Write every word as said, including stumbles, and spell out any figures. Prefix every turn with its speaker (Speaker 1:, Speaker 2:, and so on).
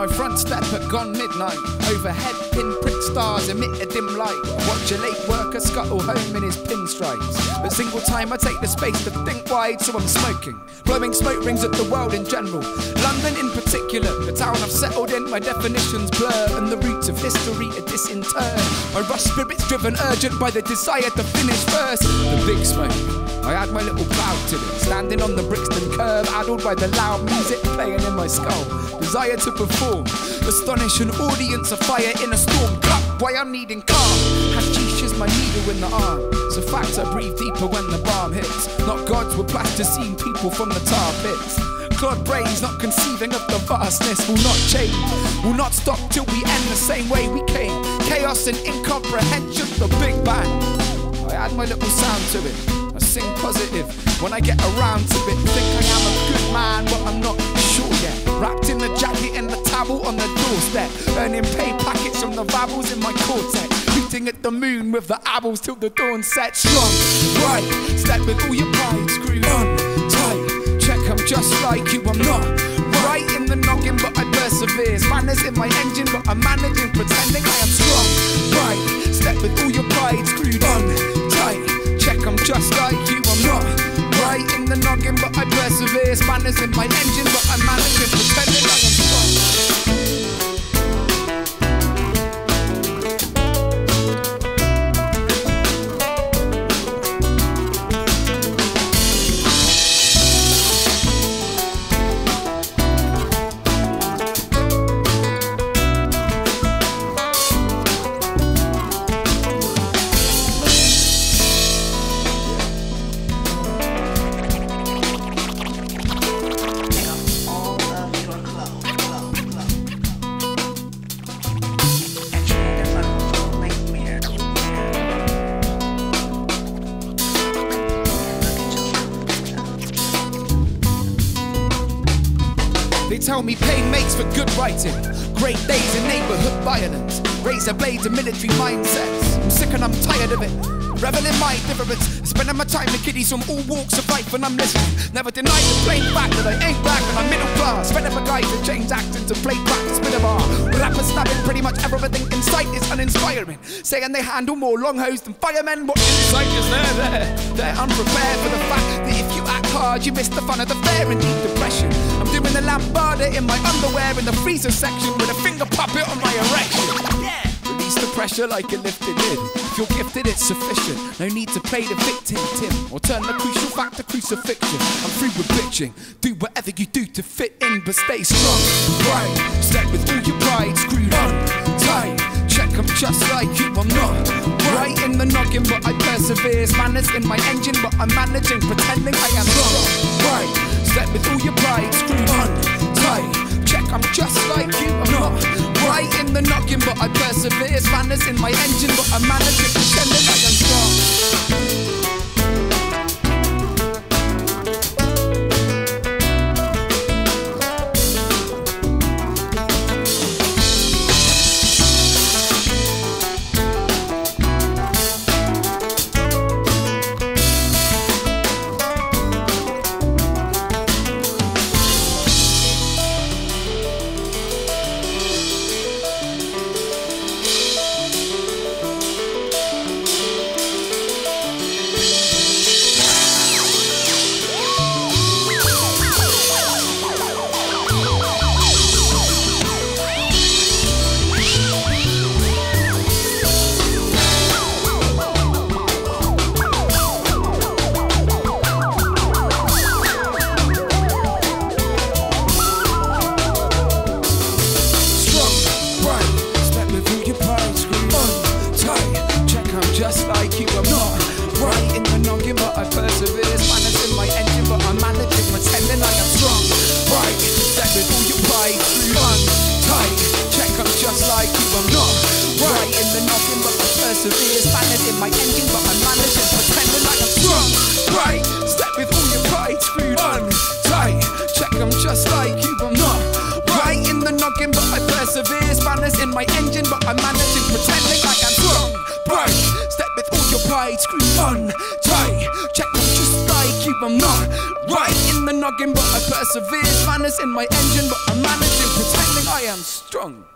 Speaker 1: my front step at gone midnight. Overhead pinprick stars emit a dim light. Watch a late worker scuttle home in his pinstripes. But single time I take the space to think wide, so I'm smoking. Blowing smoke rings at the world in general, London in particular. The town I've settled in, my definitions blur, and the roots of history are disinterred. My rush spirit's driven urgent by the desire to finish first. The big smoke, I add my little cloud to it. Standing on the Brixton curb, addled by the loud music playing in my skull. Desire to perform, astonish an audience of fire in a storm. Cut why I'm needing calm. Hashish is my needle in the arm. So facts I breathe deeper when the bomb hits. Not gods with plasticine people from the tar pits. Clod brains not conceiving of the vastness will not change, will not stop till we end the same way we came. Chaos and incomprehension, the Big Bang. I add my little sound to it, I sing positive when I get around to it. Think I am a good man, but I'm not sure yet. Wrapped in the jacket and the towel on the doorstep, earning pay packets from the vowels in my cortex. Shooting at the moon with the owls till the dawn sets. Strong, right, step with all your pride, screw on, tight. Check, I'm just like you, I'm not right in the noggin, but I persevere. Spanners in my engine, but I'm managing, pretending I am strong. Right, step with all your pride, screwed on, tight. Check, I'm just like you, I'm not right in the noggin, but I persevere. Spanners in my engine, but I'm managing, pretending I am strong. Tell me pain makes for good writing. Great days in neighbourhood violence, razor blades and military mindsets. I'm sick and I'm tired of it. Revel in my difference, spending my time with kiddies from all walks of life when I'm listening. Never deny the plain fact that I ain't black and I'm middle class. Spending my guys to change accents and play practice with a bar. Rappers stabbing pretty much everything in sight is uninspiring. Saying they handle more long hose than firemen. What insight is there there? They're unprepared for the fact that if you act hard, you miss the fun of the fair and deep depression. I'm doing the lambada in my underwear in the freezer section with a finger puppet on my erection. Yeah. Release the pressure like a lifted lid. If you're gifted, it's sufficient. No need to play the victim, Tim, or turn the crucial fact to crucifixion. I'm through with bitching. Do whatever you do to fit in, but stay strong. Right, step with all your pride, screwed on, tight. Check, I'm just like you, I'm not right in the noggin, but I persevere. Manners in my engine, but I'm managing, pretending I am strong. Right, step with all your pride, screwed on, tight. Check, I'm just like you, I'm not right in the noggin, but I persevere. Spanners in my engine, but I'm managing, pretending I am strong. But I persevere, manners in my engine, but I'm managing, pretending I am strong.